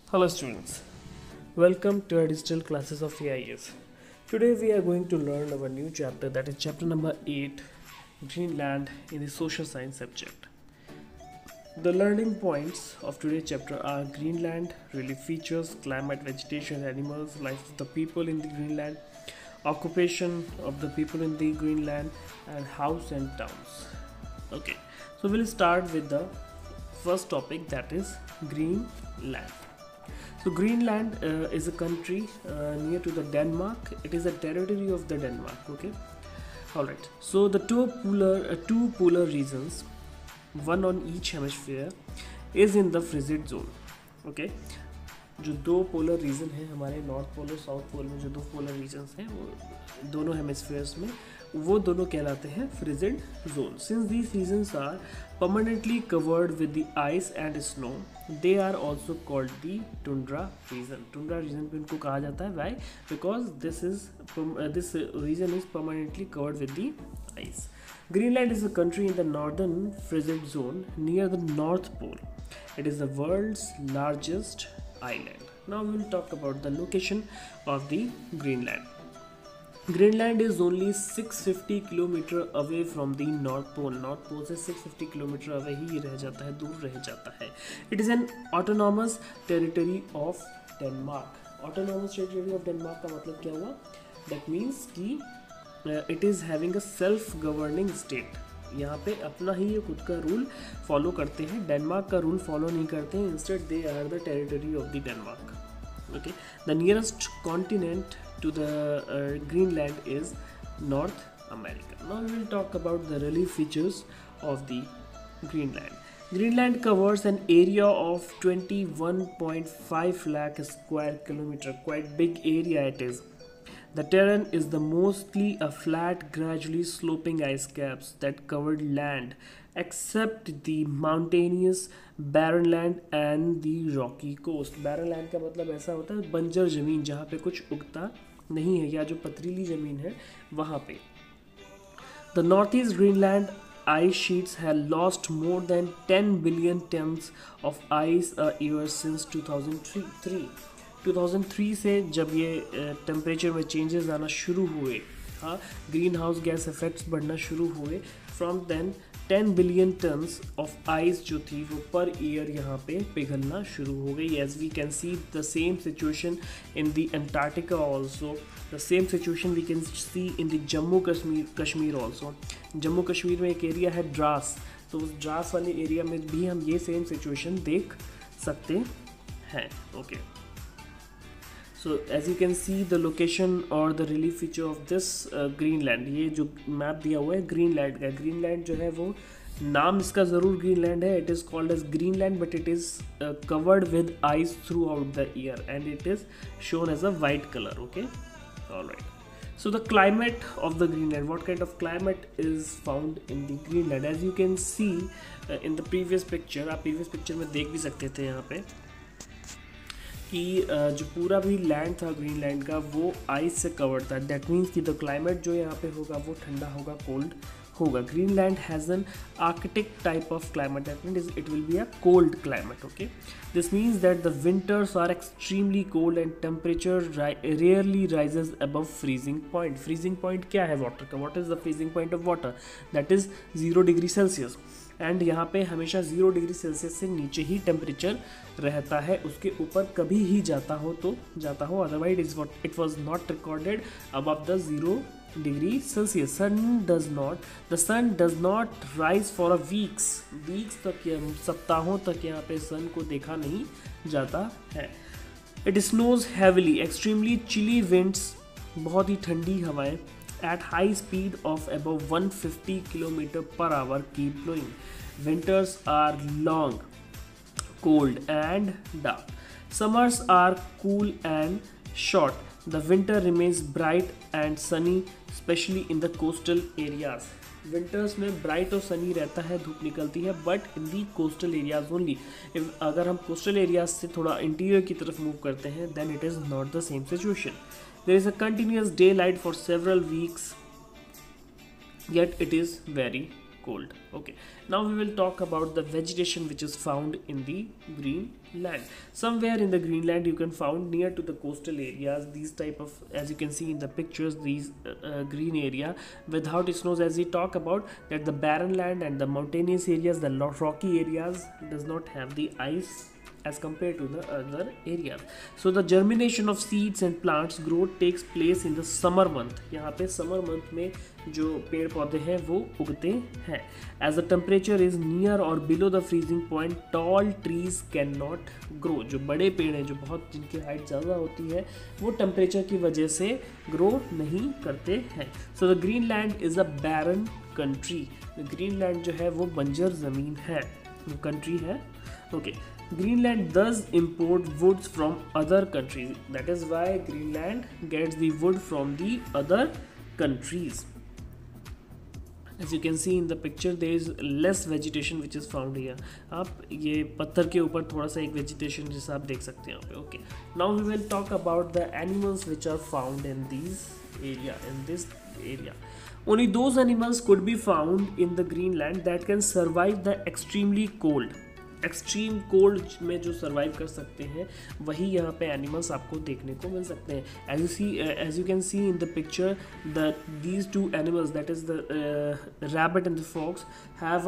Hello students, welcome to our digital classes of AIS. Today we are going to learn our new chapter, that is chapter number 8, Greenland, in the social science subject. The learning points of today's chapter are Greenland, relief features, climate, vegetation, animals, life of the people in the Greenland, occupation of the people in the Greenland, and house and towns. Okay, so we'll start with the first topic, that is Greenland. So Greenland is a country near to the Denmark. It is a territory of the Denmark. Okay, all right. So the two polar regions, one on each hemisphere, is in the frigid zone. Okay, जो दो polar region है हमारे north pole और south pole में, जो दो polar regions हैं वो दोनों हेमिस्फीयर्स में, वो दोनों कहलाते हैं frigid zone. Since these regions are permanently covered with the ice and snow, they are also called the tundra region. Tundra region पे उनको कहा जाता है. Why? Because this region is permanently covered with the ice. Greenland is a country in the northern frigid zone near the North Pole. It is the world's largest island. Now we will talk about the location of the Greenland. Greenland is only 650 kilometre away from the North Pole. North Pole से 650 kilometre away ही रह जाता है, दूर रह जाता है. It is an autonomous territory of Denmark. Autonomous territory of Denmark का मतलब क्या हुआ? That means कि it is having a self governing state. यहाँ पे अपना ही ये खुद का रूल फॉलो करते हैं. डेनमार्क का रूल फॉलो नहीं करते हैं. Instead they are the territory of the Denmark. Okay, the nearest continent to the Greenland is North America. Now we will talk about the relief features of the Greenland. Greenland covers an area of 21.5 lakh square kilometer. Quite big area it is. The terrain is the mostly a flat, gradually sloping ice caps that covered land, except the mountainous barren land and the rocky coast. Barren land का मतलब ऐसा होता है बंजर ज़मीन, जहाँ पे कुछ उगता नहीं है, या जो पथरीली ज़मीन है वहाँ पे. The northeast Greenland ice sheets have lost more than 10 billion tons of ice a year since 2003. 2003 से जब ये टेम्परेचर में चेंजेस आना शुरू हुए, हाँ, ग्रीन हाउस गैस इफेक्ट्स बढ़ना शुरू हुए, from then 10 billion tons of ice जो थी वो पर ईयर यहाँ पे पिघलना शुरू हो गई. As we can see the same situation in the Antarctica also. The same situation we can see in the Jammu Kashmir also. Jammu Kashmir में एक एरिया है द्रास, तो उस द्रास वाले एरिया में भी हम ये सेम सिचुएशन देख सकते हैं. Okay, so as you can see the location or the relief feature of this Greenland. ये जो मैप दिया हुआ है ग्रीनलैंड का, ग्रीनलैंड जो है वो नाम इसका ज़रूर ग्रीनलैंड है. It is called as Greenland but it is covered with ice throughout the year and it is shown as a white colour. Okay, alright. So the climate of the Greenland, what kind of climate is found in the Greenland? As you can see in the previous picture, आप previous picture में देख भी सकते थे यहाँ पे कि जो पूरा भी लैंड था ग्रीनलैंड का वो आइस से कवर्ड था. दैट मीन्स कि द क्लाइमेट जो यहाँ पे होगा वो ठंडा होगा, कोल्ड होगा. Greenland has an Arctic type of climate. That means it will be a cold climate. Okay, this means that the winters are extremely cold and temperature rarely rises above freezing point. Freezing point क्या है water का? What is the freezing point of water? That is 0 degree Celsius. And यहाँ पे हमेशा 0 degree Celsius से नीचे ही temperature रहता है. उसके ऊपर कभी ही जाता हो तो जाता हो, otherwise it was not recorded above the 0 degree Celsius. The sun does not rise for a weeks तक, सप्ताहों तक यहाँ पे सन को देखा नहीं जाता है. It snows heavily, extremely chilly winds, बहुत ही ठंडी हवाएं, at high speed of above 150 km per hour keep blowing. Winters are long, cold and dark. Summers are cool and short. The winter remains bright and sunny, especially in the coastal areas. Winters में bright और sunny रहता है, धूप निकलती है, but in the coastal areas only. अगर हम coastal areas से थोड़ा इंटीरियर की तरफ मूव करते हैं then it is not the same situation. There is a continuous daylight for several weeks, yet it is very cold. Okay, now we will talk about the vegetation which is found in the Greenland. Somewhere in the Greenland you can found near to the coastal areas these type of, as you can see in the pictures, these green area without snows. As we talk about that, the barren land and the mountainous areas, the rocky areas does not have the ice as compared to the other areas. So the germination of seeds and plants growth takes place in the summer month. यहाँ पे summer month में जो पेड़ पौधे हैं वो उगते हैं. As the temperature is near or below the freezing point, tall trees cannot grow. जो बड़े पेड़ हैं, जो बहुत जिनकी हाइट ज़्यादा होती है, वो टेम्परेचर की वजह से ग्रो नहीं करते हैं. So the Greenland is a barren country. Greenland जो है वो बंजर ज़मीन है, कंट्री है. Okay. Greenland does import woods from other countries. That is why Greenland gets the wood from the other countries. As you can see in the picture, there is less vegetation which is found here. आप ये पत्थर के ऊपर थोड़ा सा एक vegetation जैसा आप देख सकते हैं यहाँ पे. Okay. Now we will talk about the animals which are found in this area. Only those animals could be found in the Greenland that can survive the extremely cold. Extreme cold में जो survive कर सकते हैं वही यहाँ पे animals आपको देखने को मिल सकते हैं. As you can see in the picture that these two animals, that is the rabbit and the fox, have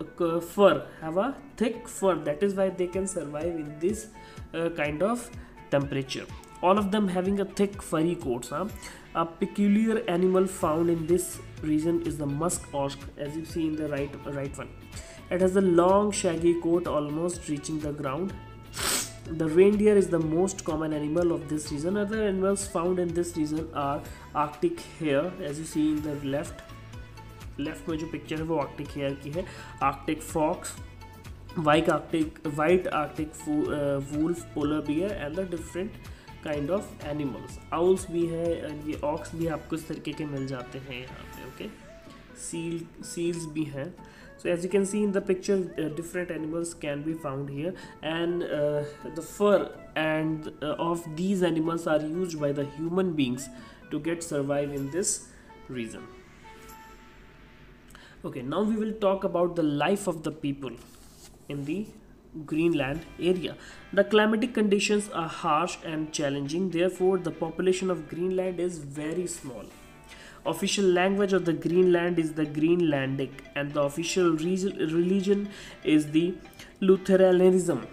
a thick fur. That is why they can survive in this kind of temperature. All of them having a thick furry coats. A peculiar animal found in this region is the musk ox, as you see in the right one. It has a long shaggy coat almost reaching the ground. The reindeer is the most common animal of this region. Other animals found in this region are Arctic hare, as you see in the left में जो picture है वो Arctic hare की है. Arctic fox, white Arctic wolf, polar bear and the different kind of animals. Owls भी है, ये ox भी आपको इस तरीके के मिल जाते हैं यहाँ पे. Okay, seals भी हैं. So as you can see in the picture, different animals can be found here, and the fur and of these animals are used by the human beings to get survive in this region. Okay, now we will talk about the life of the people in the Greenland area. The climatic conditions are harsh and challenging. Therefore, the population of Greenland is very small. Official language of the Greenland is the Greenlandic, and the official religion is the Lutheranism.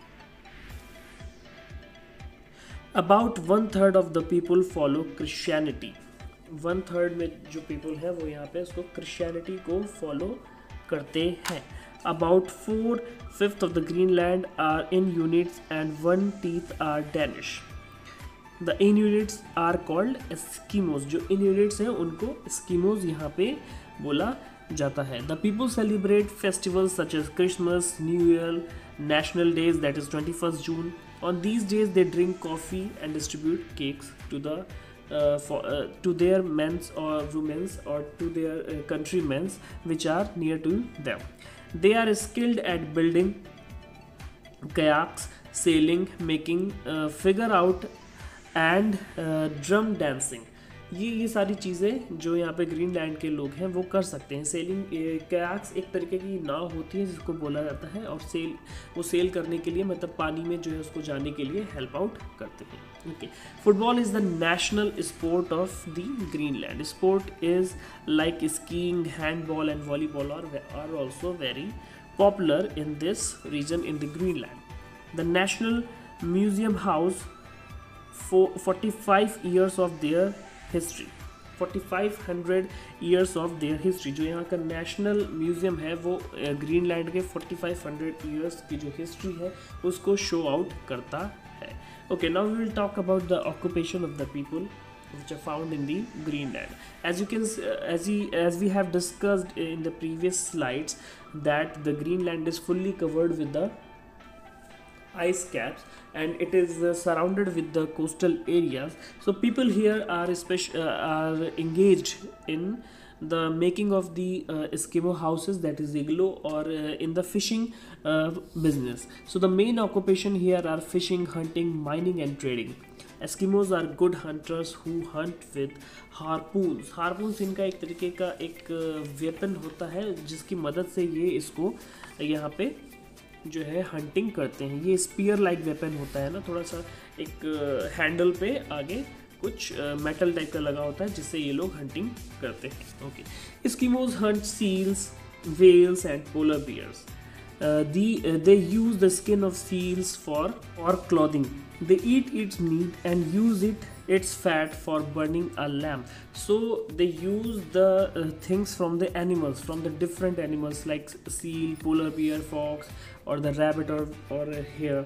About 1/3 of the people follow Christianity. 1/3 में जो people है वो यहाँ पे इसको Christianity को follow करते हैं. About 4/5 of the Greenland are Inuits and 1/10 are Danish. The Inuits are called Eskimos. जो Inuits हैं उनको Eskimos यहाँ पे बोला जाता है. The people celebrate festivals such as Christmas, New Year, national days, that is 21st June. On these days they drink coffee and distribute cakes to their men or women or to their countrymen which are near to them. They are skilled at building kayaks, sailing, making figure out and drum dancing. ये सारी चीज़ें जो यहाँ पे Greenland के लोग हैं वो कर सकते हैं. सेलिंग, कयाक्स एक तरीके की नाव होती है जिसको बोला जाता है, और वो सेल करने के लिए मतलब पानी में जो है उसको जाने के लिए हेल्प आउट करते हैं. Okay, football is the national sport of the Greenland. Sport is like skiing, handball and volleyball are also very popular in this region in the Greenland. The national museum house 45 years of their history. 4500 years of their history. जो यहाँ का national museum है वो Greenland के 4500 years की जो history है उसको शो आउट करता है. Okay, now we will talk about the occupation of the people which are found in the Greenland. As we have discussed in the previous slides that the Greenland is fully covered with the ice caps and it is surrounded with the coastal areas. So people here are engaged in the making of the Eskimo houses, that is igloo, or in the fishing business. So the main occupation here are fishing, hunting, mining and trading. Eskimos are good hunters who hunt with harpoons. Harpoons इनका एक तरीके का एक weapon होता है जिसकी मदद से ये इसको यहाँ पे जो है हंटिंग करते हैं। ये स्पीयर लाइक वेपन होता है ना, थोड़ा सा एक हैंडल पे आगे कुछ मेटल टाइप का लगा होता है जिससे ये लोग हंटिंग करते हैं। Okay, Eskimos hunt seals, whales and polar bears. They use the skin of seals for clothing. They eat its meat and use its fat for burning a lamp. So they use the things from the animals, from the different animals like seal, polar bear, fox, or the rabbit or a hare.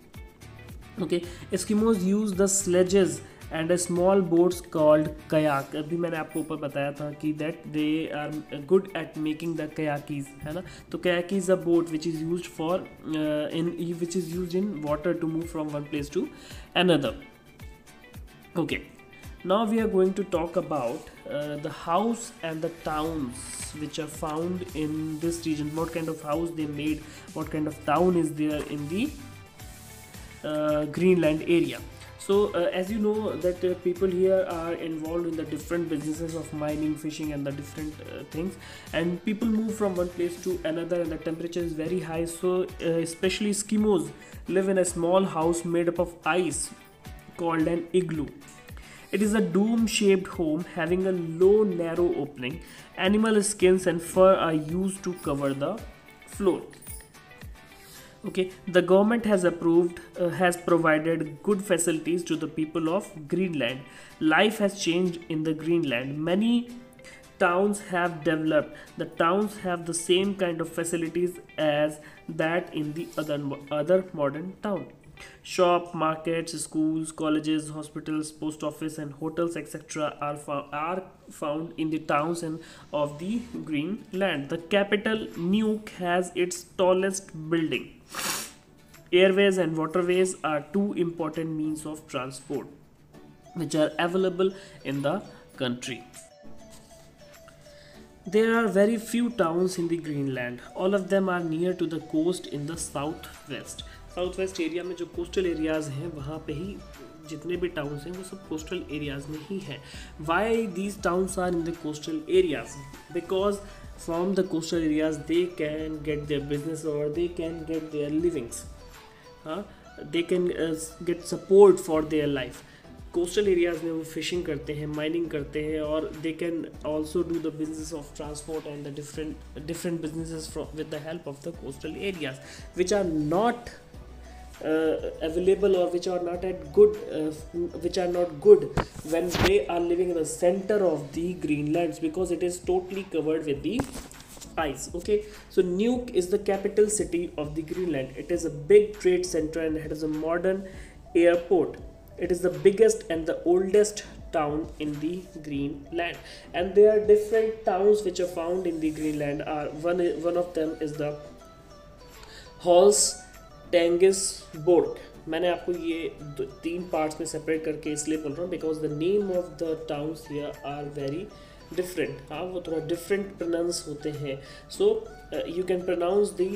Okay, Eskimos use the sledges and a small boats called kayak. अभी मैंने आपको ऊपर बताया था कि that they are good at making the kayakis, है ना। तो kayak is a boat which is used for which is used in water to move from one place to another. Okay, now we are going to talk about the house and the towns which are found in this region. What kind of house they made, what kind of town is there in the Greenland area. So as you know that people here are involved in the different businesses of mining, fishing and the different things, and people move from one place to another and the temperature is very high. So especially Eskimos live in a small house made up of ice called an igloo. It is a dome-shaped home having a low narrow opening. Animal skins and fur are used to cover the floor. Okay, the government has provided good facilities to the people of Greenland. Life has changed in the Greenland. Many towns have developed. The towns have the same kind of facilities as that in the other modern town. Shop, markets, schools, colleges, hospitals, post office and hotels etc. are found in the towns and of the Greenland. The capital Nuuk has its tallest building. Airways and waterways are two important means of transport which are available in the country. There are very few towns in the Greenland. All of them are near to the coast in the southwest. South area में जो coastal areas हैं वहाँ पे ही जितने भी towns हैं वो सब कोस्टल एरियाज़ में ही हैं. Why these towns are in the coastal areas? Because from the coastal areas they can get their business और they can get their livings. They can get support for their life. Coastal areas में वो fishing करते हैं, mining करते हैं और they can also do the business of transport and the different businesses with the help of the coastal areas which are not available or which are not good when they are living in the center of the Greenlands because it is totally covered with the ice. Okay, so Nuuk is the capital city of the Greenland. It is a big trade center and it has a modern airport. It is the biggest and the oldest town in the Greenland, and there are different towns which are found in the Greenland. One of them is the Holstengesborg. मैंने आपको ये 3 parts में separate करके इसलिए बोल रहा हूँ because the name of the towns here are very different. हाँ, वो थोड़ा डिफरेंट प्रोनाउंस होते हैं. So you can pronounce the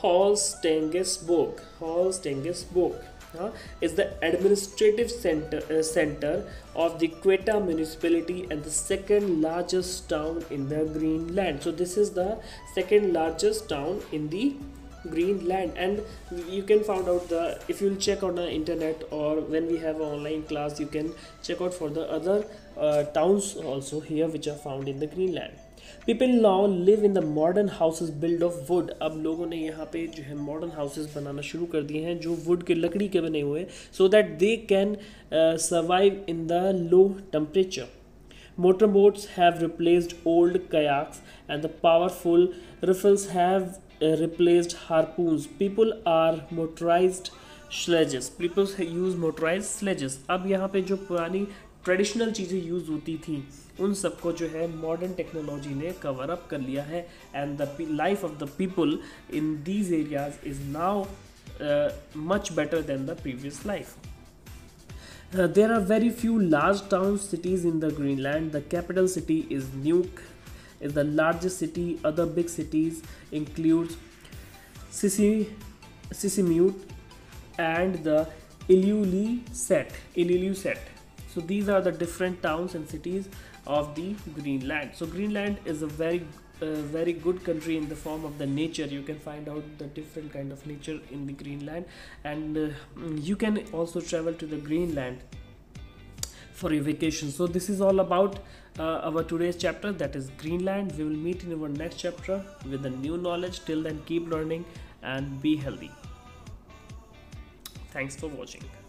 Holstengesborg is the administrative center of the Quetta municipality and the second largest town in the Greenland. So this is the second largest town in the Greenland, and you can find out if you'll check on the internet or when we have an online class, you can check out for the other towns also here which are found in the Greenland. People now live in the modern houses built of wood. अब लोगों ने यहाँ पे जो है modern houses बनाना शुरू कर दिए हैं जो wood के लकड़ी के बने हुए, so that they can survive in the low temperature. Motorboats have replaced old kayaks and the powerful riffles have replaced harpoons. People are motorized sledges. People use motorized sledges. अब यहाँ पे जो पुरानी ट्रेडिशनल चीज़ें यूज़ होती थी उन सबको जो है मॉडर्न टेक्नोलॉजी ने कवर अप कर लिया है, and the life of the people in these areas is now much better than the previous life. There are very few large town cities in the Greenland. The capital city is Nuuk, is the largest city. Other big cities include Sisimiut and the Ilulissat. So these are the different towns and cities of the Greenland. So Greenland is a very good country in the form of the nature. You can find out the different kind of nature in the Greenland, and you can also travel to the Greenland for your vacation. So this is all about our today's chapter, that is Greenland. We will meet in our next chapter with a new knowledge. Till then, keep learning and be healthy. Thanks for watching.